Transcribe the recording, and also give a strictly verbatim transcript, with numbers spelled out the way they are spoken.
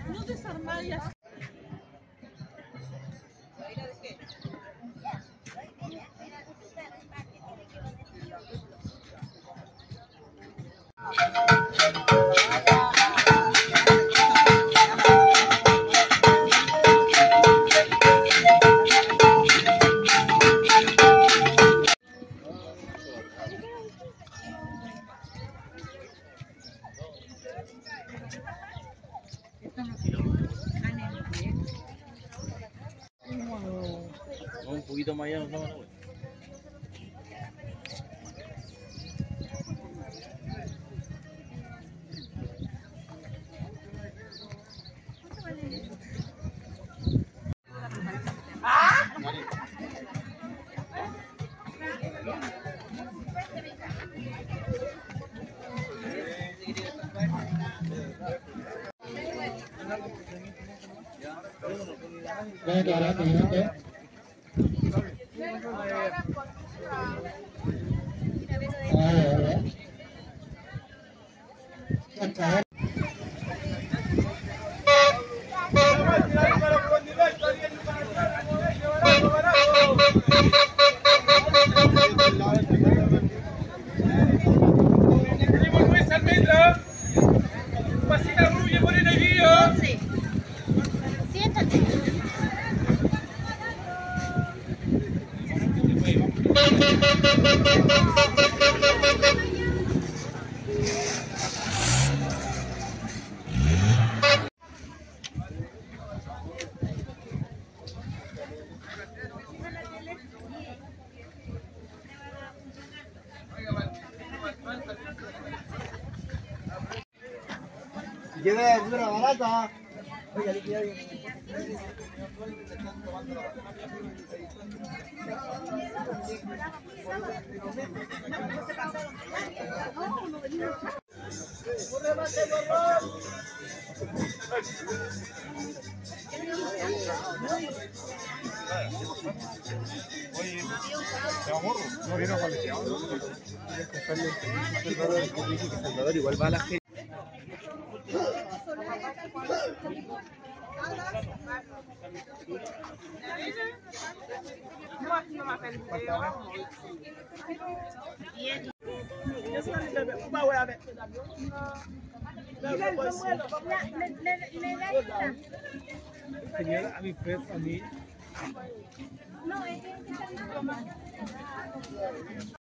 No desarmar y así. Un poquito más allá, no, no, Đây là đó thì nó đấy. À, đấy. Chắc chắn. Lleve dura barata. Oiga, liquida bien. Oye, ¿te amor? No viene colegiado. Salvador igual va a la gente. Señora, a mi pez, a mí. No, es que